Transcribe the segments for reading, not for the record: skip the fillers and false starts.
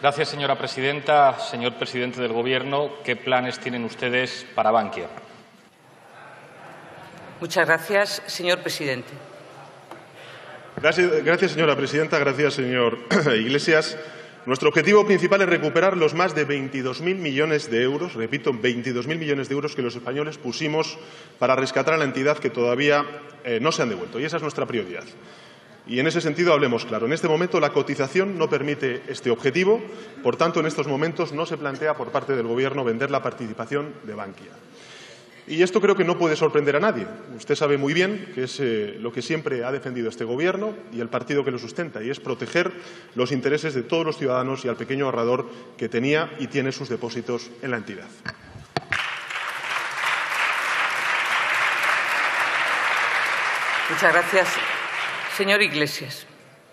Gracias, señora presidenta. Señor presidente del Gobierno, ¿qué planes tienen ustedes para Bankia? Muchas gracias, señor presidente. Gracias, señora presidenta. Gracias, señor Iglesias. Nuestro objetivo principal es recuperar los más de 22.000 millones de euros, repito, 22.000 millones de euros que los españoles pusimos para rescatar a la entidad que todavía no se han devuelto. Y esa es nuestra prioridad. Y en ese sentido hablemos claro. En este momento la cotización no permite este objetivo. Por tanto, en estos momentos no se plantea por parte del Gobierno vender la participación de Bankia. Y esto creo que no puede sorprender a nadie. Usted sabe muy bien que es lo que siempre ha defendido este Gobierno y el partido que lo sustenta, y es proteger los intereses de todos los ciudadanos y al pequeño ahorrador que tenía y tiene sus depósitos en la entidad. Muchas gracias. Señor Iglesias.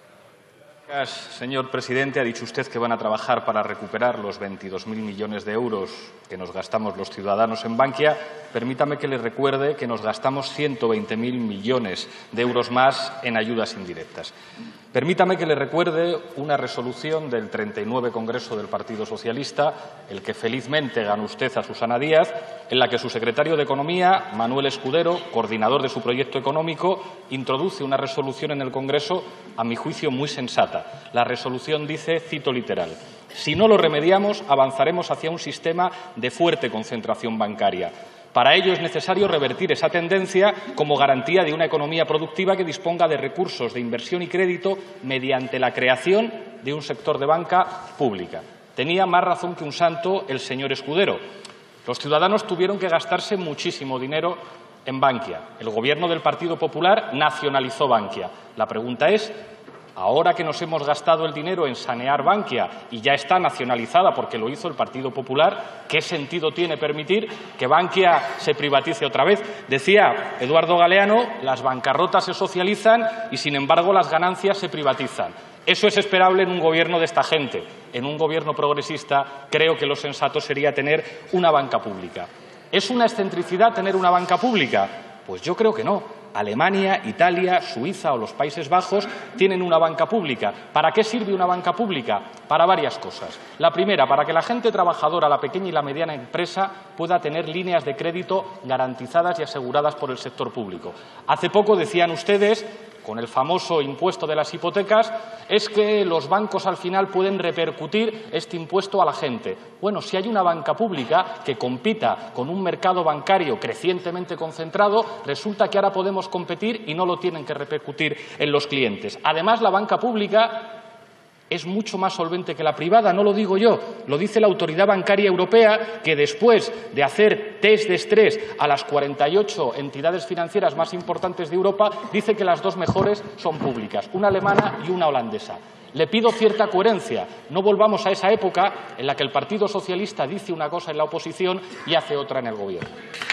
Señor presidente, ha dicho usted que van a trabajar para recuperar los 22.000 millones de euros que nos gastamos los ciudadanos en Bankia. Permítame que le recuerde que nos gastamos 120.000 millones de euros más en ayudas indirectas. Permítame que le recuerde una resolución del 39 Congreso del Partido Socialista, el que felizmente ganó usted a Susana Díaz, en la que su secretario de Economía, Manuel Escudero, coordinador de su proyecto económico, introduce una resolución en el Congreso, a mi juicio, muy sensata. La resolución dice, cito literal: si no lo remediamos, avanzaremos hacia un sistema de fuerte concentración bancaria. Para ello es necesario revertir esa tendencia como garantía de una economía productiva que disponga de recursos de inversión y crédito mediante la creación de un sector de banca pública. Tenía más razón que un santo el señor Escudero. Los ciudadanos tuvieron que gastarse muchísimo dinero en Bankia. El Gobierno del Partido Popular nacionalizó Bankia. La pregunta es, ahora que nos hemos gastado el dinero en sanear Bankia y ya está nacionalizada porque lo hizo el Partido Popular, ¿qué sentido tiene permitir que Bankia se privatice otra vez? Decía Eduardo Galeano, las bancarrotas se socializan y, sin embargo, las ganancias se privatizan. Eso es esperable en un gobierno de esta gente. En un gobierno progresista creo que lo sensato sería tener una banca pública. ¿Es una excentricidad tener una banca pública? Pues yo creo que no. Alemania, Italia, Suiza o los Países Bajos tienen una banca pública. ¿Para qué sirve una banca pública? Para varias cosas. La primera, para que la gente trabajadora, la pequeña y la mediana empresa, pueda tener líneas de crédito garantizadas y aseguradas por el sector público. Hace poco decían ustedes, con el famoso impuesto de las hipotecas, es que los bancos al final pueden repercutir este impuesto a la gente. Bueno, si hay una banca pública que compita con un mercado bancario crecientemente concentrado, resulta que ahora podemos competir y no lo tienen que repercutir en los clientes. Además, la banca pública es mucho más solvente que la privada, no lo digo yo, lo dice la Autoridad Bancaria Europea, que después de hacer test de estrés a las 48 entidades financieras más importantes de Europa, dice que las dos mejores son públicas, una alemana y una holandesa. Le pido cierta coherencia. No volvamos a esa época en la que el Partido Socialista dice una cosa en la oposición y hace otra en el Gobierno.